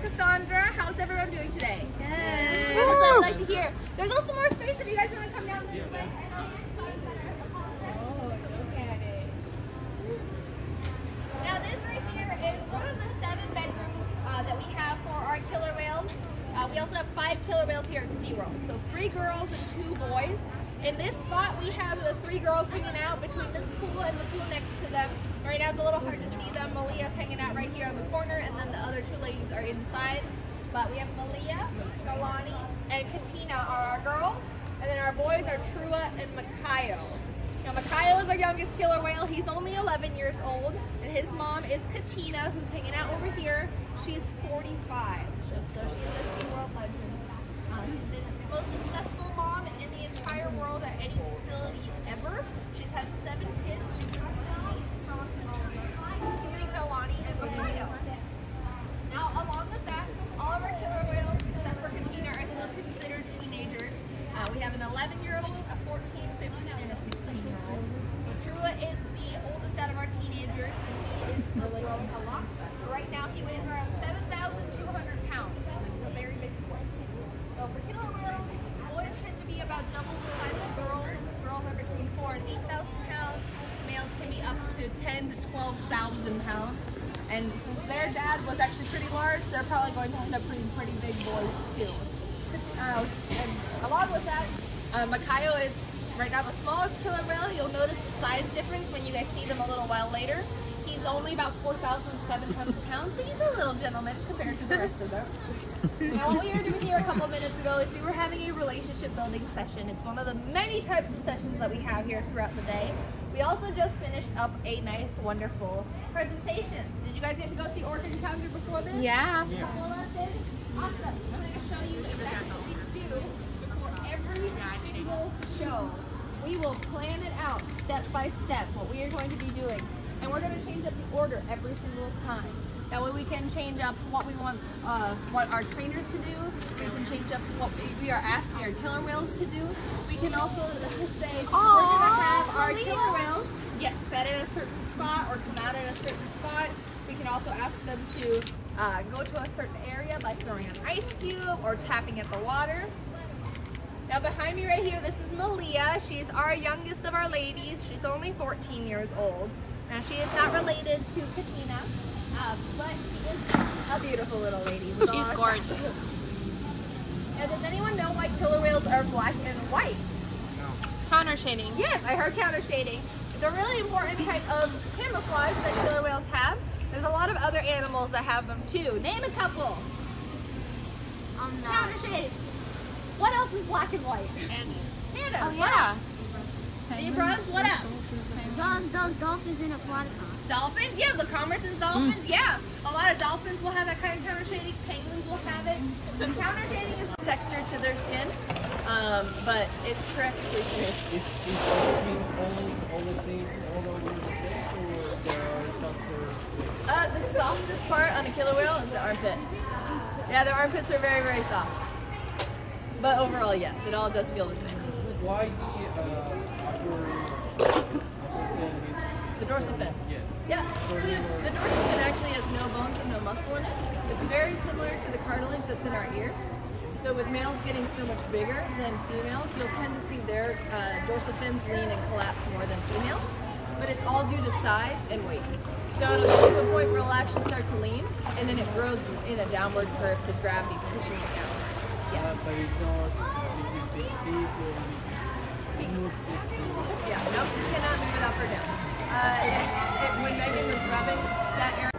Cassandra. How's everyone doing today? Good. That's what I like to hear. There's also more space if you guys want to come down this way. Now this right here is one of the 7 bedrooms that we have for our killer whales. We also have 5 killer whales here at SeaWorld. So 3 girls and 2 boys. In this spot we have the 3 girls hanging out between this pool and the pool next to them. Right now it's a little hard to see them. Malia's hanging out right here on the corner, and then the other 2 ladies are inside. But we have Malia, Galani, and Katina are our girls. And then our boys are Trua and Makayo. Now Makayo is our youngest killer whale. He's only 11 years old. And his mom is Katina, who's hanging out over here. She's 45. So she is a SeaWorld legend. She's the most successful mom in the entire world at any facility ever. She's had 7 kids, including Kalani and Makayo. Now, along with that, all of our killer whales, except for Katina, are still considered teenagers. We have an 11-year-old, a 14, 15, and a 16-year-old. So Trua is the oldest out of our teenagers, and he is still growing a lot. Right now, he weighs around 7,200 pounds. He's a very big boy. So for killer whales, boys tend to be about double the size of girls. Girls are between 4,000 and 8,000 pounds. Males can be up to 10,000 to 12,000 pounds. And since their dad was actually pretty large, they're probably going to end up being pretty big boys too. And along with that, Makayo is right now the smallest killer whale. You'll notice the size difference when you guys see them a little while later. He's only about 4,700 pounds, so he's a little gentleman compared to the rest of them. Now what we were doing here a couple minutes ago is we were having a relationship building session. It's one of the many types of sessions that we have here throughout the day. We also just finished up a nice, wonderful presentation. Did you guys get to go see Orca Encounter before this? Yeah. Awesome. I'm going to show you exactly what we do for every single show. We will plan it out step by step what we are going to be doing. And we're going to change up the order every single time. That way we can change up what we want, what our trainers to do. We can change up what we are asking our killer whales to do. We can also say, we're going to have our killer whales get fed at a certain spot or come out at a certain spot. We can also ask them to go to a certain area by throwing an ice cube or tapping at the water. Now behind me right here, this is Malia. She's our youngest of our ladies. She's only 14 years old. Now she is not related to Katina, but she is a beautiful little lady. She's gorgeous. Now does anyone know why killer whales are black and white? No. Counter shading. Yes, I heard counter shading. It's a really important type of camouflage that killer whales have. There's a lot of other animals that have them too. Name a couple. Counter shading. What else is black and white? Pandas. Oh yeah. Zebras. What else? Those dolphins in aquaticons. Dolphins? Yeah, the Commerson's dolphins, yeah. A lot of dolphins will have that kind of counter shading. Penguins will have it. The counter shading is texture to their skin, but it's practically smooth. Is everything all the same all over the place, or there are softer? The softest part on a killer whale is the armpit. Yeah, their armpits are very, very soft. But overall, yes, it all does feel the same. Why the dorsal fin? Yeah. So the dorsal fin actually has no bones and no muscle in it. It's very similar to the cartilage that's in our ears. So with males getting so much bigger than females, you'll tend to see their dorsal fins lean and collapse more than females. But it's all due to size and weight. So it'll get to a point where it'll actually start to lean, and then it grows in a downward curve because gravity's pushing it down. Yes. But it's not, you can see it or Yeah, nope, you cannot move it up or down. When Megan was rubbing that area,